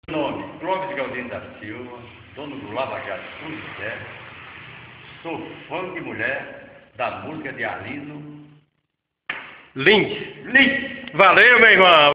Nome, Galdino da Silva, dono do Lava Jato Música. Sou fã de Mulher, da música de Arlindo. Lindo. Lindo! Valeu, meu irmão!